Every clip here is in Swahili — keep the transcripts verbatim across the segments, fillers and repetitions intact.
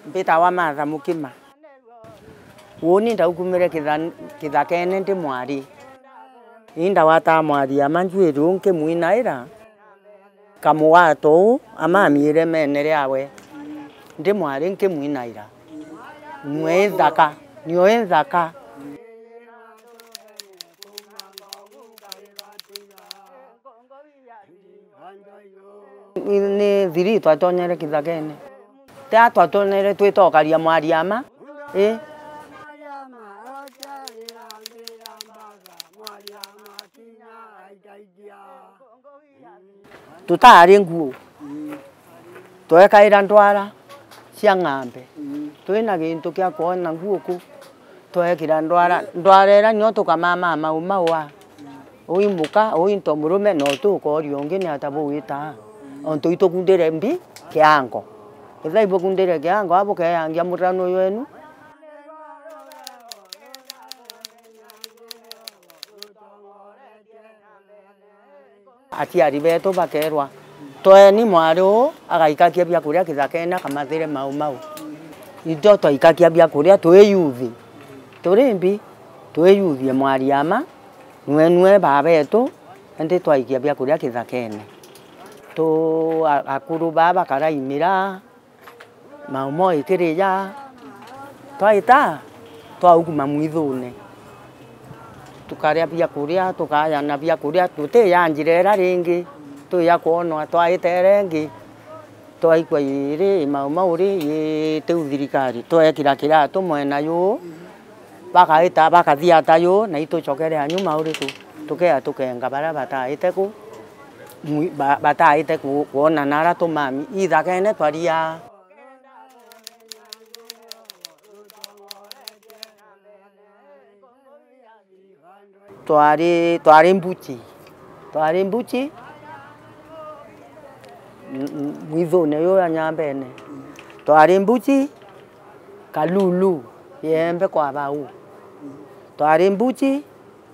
Beta wa Martha Mukima. Woni ndaukumire kithakene ndi mwari. Inda wata mwari amanjwiru nke muinaira. Kamuwato amamire menere awe. Ndi mwari nke muinaira. Nwe thaka, nyo thaka. Ni thiri twatonyere kithakene. Tea twatonyere twitokaria mwari ama. Eh. Tutari nguo. Twekaira ndwara cia ng'ambe. Twina gintu kia kuona nguo ku. Twekira ndwara, ndwara era nyo tukamama mau mawa. Uimuka, uinto murume no tukorio ngine atabuita. Onto itokundere mbi kiango. Eza ibokundere kiango abo kayangia murano yenu. Ati aribeto bakerwa. Toe ni mwaro agaikakia bya kuria kithakena kamathire mau mau. Indo twaikakia bya kuria twe yuthi. Turimbi twe yuthi mwari ama. Nwe nwe babeto ende twaikia bya kuria kithakene. To akuru baba karaimira mau mo ikiriya. Twaita twauguma mwithune. Tukaria bya kuria tukaya na bya kuria tute yanjirera ringi tuya kuonwa twaite rengi twaikwa iri mau mauri yete thirikari twekira kira tumwena yu bakaita bakathia tayo na ituchokere anyu mauri tu tukea tukenga bara bataite ku bataite ku kuona nara tumami ithakene twaria. Twari twari mbuchi. Twari mbuchi. Mwithune yo ya nyambene. Twari mbuchi kalulu yembe kwa bau. Twari mbuchi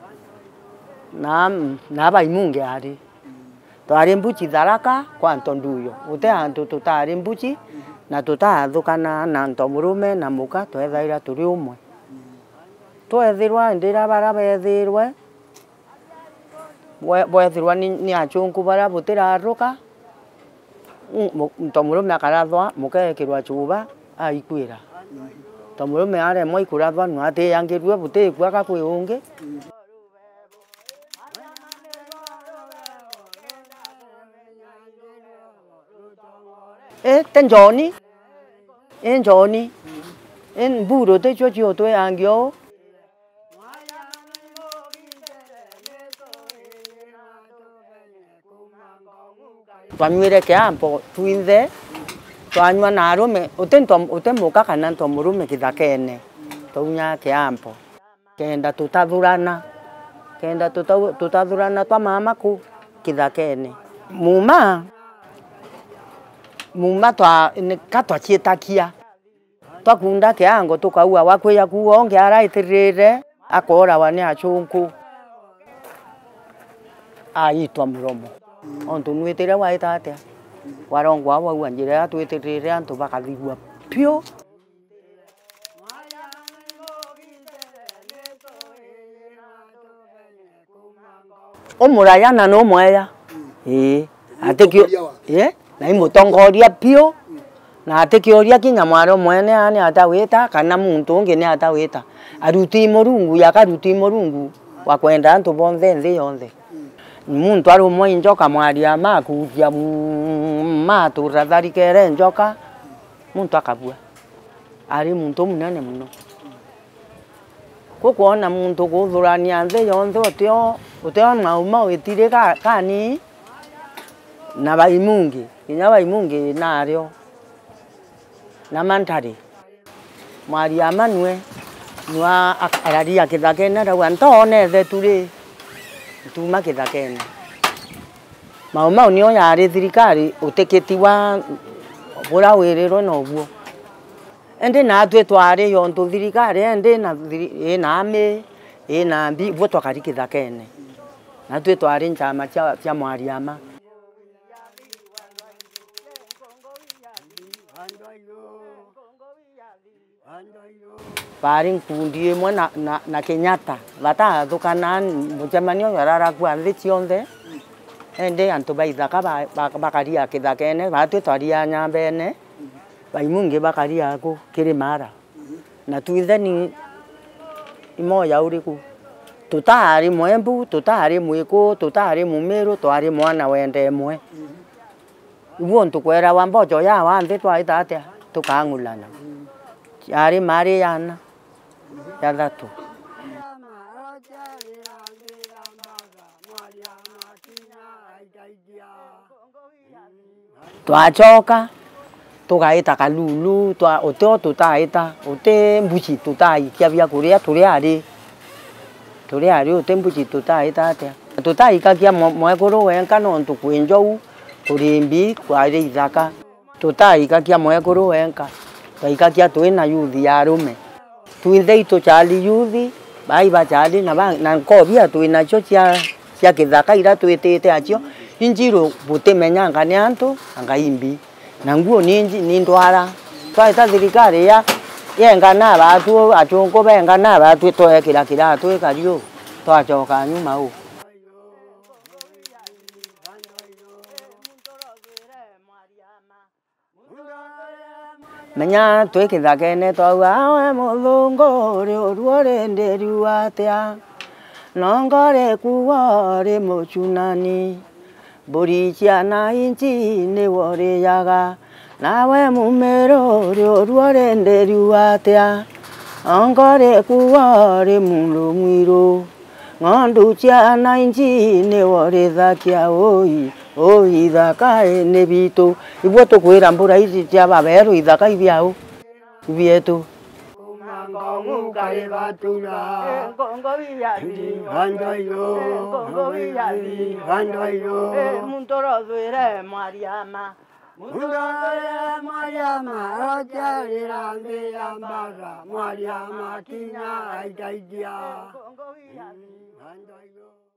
na na baimunge ari. Twari mbuchi Tharaka kwa Ntonduyo. Ute antu tutari mbuchi na tutathukana na ntomurume na muka twethaira turi umwe. Twethirwa ndira bara bethirwe. Bwethirwa ni achunku bara butira aruka. Ntomurume akarathwa mukekirwa chuba aikwira. Ntomurume are mo ikurathwa no ate yangirwe butikwa akakwe unge. Eh tenjoni. Enjoni. En buro te chocho to angio. Twanyuire kiampo twinthe twanywa na arume utento utemuka kana ntomurume kithakene tunya kiampo kenda tutathurana kenda tutathurana twa mama ku kithakene muma muma twa katwa chietakia twakunda kiango tukaua wakwe kuonge araitirire akora wane achunku aitwa muromo. Onto nwetera waita atia warongwa wa wanjire atweterere antu bakathigwa pio. Omuraya na no mweya eh atekio eh na imutongoria pio na atekioria kinya mwaro mwene ani atawita kana muntu ngi ni atawita aruti murungu yakaruti murungu wakwenda antu bonthe nthi yonthe. Muntu ari umwe njoka mwari ama kujia matu radhari kere njoka muntu akabua ari muntu munene muno kukuona muntu kuthurania nthi yonthe utio utio mauma witire ka kani na baimungi kinya baimungi nario na mantari mwari amanwe nwa araria kithakene rawa ntone the turi tuma kithakene mau mau nio yari thirikari uteketi wa bura wiriro no guo ende na atwe twari yo ntu thirikari ende na ina ame ina mbi bwo twakari kithakene na twe twari nchama cha cha mwari ama Kongo Bari nkundi imwe na na, na Kenyatta batathukana mucemanio yararakua nthi cionthe ende antu baithaka bakaria kithakene batwitwaria nyambene baimungi bakaria ku Kirimara na twitheni imoya uriku tutari mwembu tutari mwiku tutari mumiru twari mwana wende imwe ibuo ntukwera wa mbojo ya wa nthi twaita atia tukangulana yari mari yana ya thatu twachoka tugaita kalulu twa uteo tutaita ute mbuci tutaikia bia kuria turiari turiari ute mbuci tutaita atia tutaikakia mwekuru wenka no ntukwinjou kurimbi kwari ithaka tutaikakia mwekuru wenka twaikakia twina yuthi ya rume twithe itu chali yuthi bai ba chali na na nkobia twina cio cia cia kithaka ira twitite acio injiro butemenya ngani antu angaimbi na nguo ninji ni ndwara twaita thirikari ya yenga na batu achungo benga na batu twekira kira twikario twachoka nyuma u menya twikithakene twauga we muthungu ri uruore nderu atia nongore kuwa ri muchunani buri ciana inji ni woriaga nawe mumero ri uruore nderu atia nongore kuwa ri mundu mwiru ngondu ciana inji ni worithakia oi oi ithaka ni bitu ibuo tukwira mbura ici cia baberu ithaka ibiau ibietu Kongo karibatura Kongo biyadi handayo Kongo biyadi handayo muntoro zwere Mariama muntoro Mariama rojari rangi ambara Mariama kinya aidaidia Kongo biyadi handayo